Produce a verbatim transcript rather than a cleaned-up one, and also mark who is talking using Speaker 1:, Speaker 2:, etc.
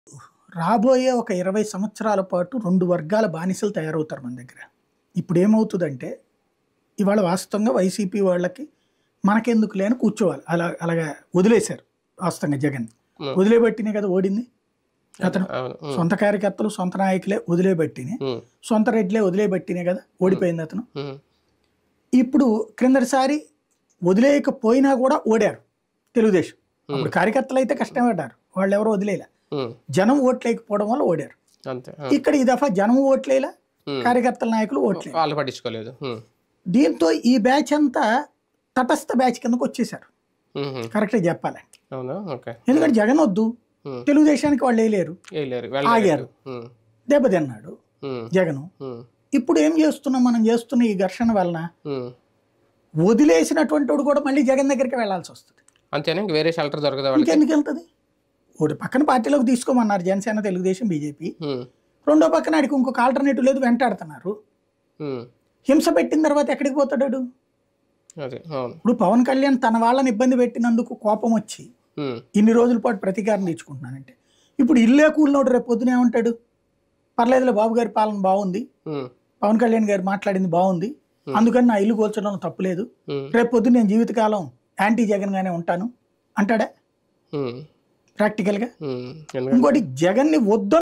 Speaker 1: రాబోయే ఒక ఇరవై సంవత్సరాల పాటు రెండు వర్గాల బానిసలు తయారవుతారు మన దగ్గర. ఇప్పుడు ఏమవుతుందంటే, ఇవాళ వాస్తవంగా వైసీపీ వాళ్ళకి మనకెందుకులే అని కూర్చోవాలి. అలా అలాగా వదిలేశారు వాస్తవంగా జగన్.
Speaker 2: హ్మ్.
Speaker 1: వదిలేబట్టినే కదా ఓడింది. అతను
Speaker 2: అవును. హ్మ్.
Speaker 1: సొంత కార్యకర్తలు, సొంత నాయకులే వదిలేబట్టినే,
Speaker 2: హ్మ్.
Speaker 1: సొంత రెడ్లే వదిలేబట్టినే కదా ఓడిపోయింది అతను.
Speaker 2: హ్మ్.
Speaker 1: ఇప్పుడు క్రిందటిసారి వదిలేయకపోయినా కూడా ఓడారు తెలుగుదేశం. అప్పుడు కార్యకర్తలు అయితే కష్టపడ్డారు, వాళ్ళు ఎవరో వదిలేలా.
Speaker 2: హ్మ్.
Speaker 1: జనం ఓట్లేకపోవడం వల్ల ఓడారు.
Speaker 2: అంతే. ఆ!
Speaker 1: ఇక్కడ ఈ దఫా జనం ఓట్లేలా,
Speaker 2: హ్మ్.
Speaker 1: కార్యకర్తల నాయకులు ఓట్లేదు.
Speaker 2: వాళ్ళు పట్టించుకోలేదు. హ్మ్.
Speaker 1: దీంతో ఈ బ్యాచ్ అంతా తటస్థ బ్యాచ్ కిందకు వచ్చేసారు
Speaker 2: హుహు.
Speaker 1: కరెక్ట్గా చెప్పాలంటే.
Speaker 2: అవునా? ఓకే.
Speaker 1: ఎందుకంటే జగన్ వద్దు,
Speaker 2: హ్మ్.
Speaker 1: తెలుగుదేశానికి వాళ్ళు వేయలేరు,
Speaker 2: వేయలేరు.
Speaker 1: ఆగారు,
Speaker 2: వెళ్ళలేరు. హ్మ్.
Speaker 1: దెబ్బతిన్నాడు
Speaker 2: హ్మ్.
Speaker 1: జగను.
Speaker 2: హ్మ్.
Speaker 1: ఇప్పుడు ఏం చేస్తున్నాం మనం, చేస్తున్న ఈ ఘర్షణ వలన
Speaker 2: హ్మ్.
Speaker 1: వదిలేసినటువంటి వాడు కూడా మళ్ళీ జగన్ దగ్గరికి వెళ్లాల్సి వస్తుంది.
Speaker 2: అంతేనా? ఇంక వేరే షెల్టర్ దొరకదా వాళ్ళకి?
Speaker 1: ఇంకెందుకు వెళ్తుంది? ఒకటి పక్కన పార్టీలోకి తీసుకోమన్నారు జనసేన, తెలుగుదేశం, బీజేపీ.
Speaker 2: హ్మ్.
Speaker 1: రెండో పక్కన ఆడికి ఇంకొక ఆల్టర్నేటివ్ లేదు, వెంటాడుతున్నారు.
Speaker 2: హ్మ్.
Speaker 1: హింస పెట్టిన తర్వాత ఎక్కడికి పోతాడు వాడు?
Speaker 2: అదే. అవును.
Speaker 1: ఇప్పుడు పవన్ కళ్యాణ్ తన వాళ్ళని ఇబ్బంది పెట్టినందుకు కోపం వచ్చి
Speaker 2: హ్మ్.
Speaker 1: ఇన్ని రోజుల పాటు ప్రతీకారం తీర్చుకుంటున్నానంటే, ఇప్పుడు ఇల్లే కూలినోడు రేపు పొద్దున ఏమంటాడు? పర్లేదులే, బాబు గారి పాలన బాగుంది,
Speaker 2: హ్మ్.
Speaker 1: పవన్ కళ్యాణ్ గారు మాట్లాడింది బాగుంది, అందుకని నా ఇల్లు కూల్చడం తప్పులేదు,
Speaker 2: హ్మ్.
Speaker 1: రేపు పొద్దున్న నేను జీవితకాలం యాంటీ జగన్ గానే ఉంటాను అంటాడా
Speaker 2: హ్మ్.
Speaker 1: ప్రాక్టికల్గా?
Speaker 2: హ్మ్. ఎందుకంటే
Speaker 1: ఇంకోటి, జగన్ని వద్దు